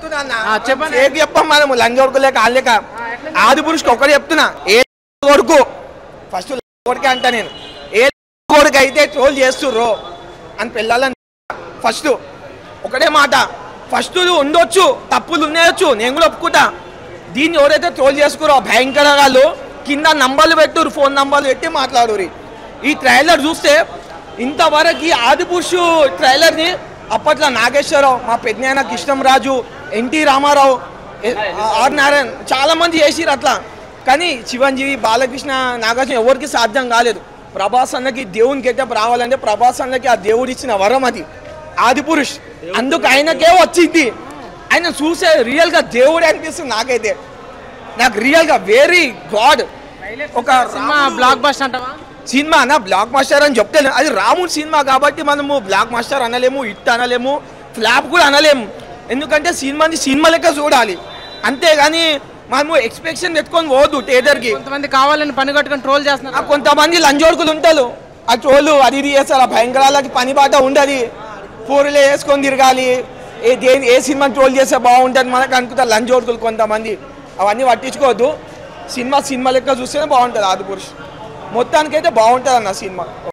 చెప్పండి చెప్పాం మనం లంచ్ కొడుకులేక వాళ్ళేక ఆదిపురుషుకి ఒకటి చెప్తున్నా ఏ కొడుకు ఫస్ట్ కొడుకే అంట నేను ఏ కొడుకు అయితే ట్రోల్ చేస్తుర్రో అని పిల్లలని ఫస్ట్ ఒకటే మాట ఫస్ట్ ఉండొచ్చు తప్పులు ఉండవచ్చు నేను కూడా ఒప్పుకుంటా దీన్ని ఎవరైతే ట్రోల్ చేసుకురో భయంకర వాళ్ళు కింద నంబర్లు పెట్టురు ఫోన్ నంబర్లు పెట్టి మాట్లాడురు ఈ ట్రైలర్ చూస్తే ఇంతవరకు ఆదిపురుషు ట్రైలర్ని అప్పట్లో నాగేశ్వరరావు మా పెద్దనాయన కృష్ణంరాజు ఎన్టీ రామారావు ఆర్ నారాయణ చాలామంది చేసిరు అట్లా కానీ చిరంజీవి బాలకృష్ణ నాగార్జున ఎవరికి సాధ్యం కాలేదు ప్రభాస్ అన్నకి దేవునికి అయితే రావాలంటే ప్రభాస్ అన్నకి ఆ దేవుడు ఇచ్చిన వరం అది ఆదిపురుష్ అందుకు ఆయనకే వచ్చింది ఆయన చూసే రియల్గా దేవుడే అనిపిస్తుంది నాకైతే నాకు రియల్గా వెరీ గాడ్ ఒక సినిమా బ్లాక్ బస్టర్ అంటావా సినిమా అన్న బ్లాక్ మాస్టర్ అని చెప్తే అది రాముడి సినిమా కాబట్టి మనము బ్లాక్ మాస్టర్ అనలేము హిట్ అనలేము ఫ్లాప్ కూడా అనలేము ఎందుకంటే సినిమాని సినిమా లెక్క చూడాలి అంతేగాని మనము ఎక్స్పెక్షన్ పెట్టుకొని పోవద్దు థియేటర్కి కొంతమంది కావాలని పని కట్టుకొని ట్రోల్ చేస్తున్నారు కొంతమంది లంజోడుకులు ఉంటారు ఆ ట్రోలు అది ఇది చేస్తారు ఆ భయంకరాలకి పని బాట ఉండదు పూరులే వేసుకొని తిరగాలి ఏ సినిమా ట్రోల్ చేస్తే బాగుంటుంది మనకు అనుకుంటారు లంజోడుకులు కొంతమంది అవన్నీ పట్టించుకోవద్దు సినిమా లెక్క చూస్తేనే బాగుంటుంది ఆదిపురుష్ మొత్తానికైతే బాగుంటుంది అన్న సినిమా.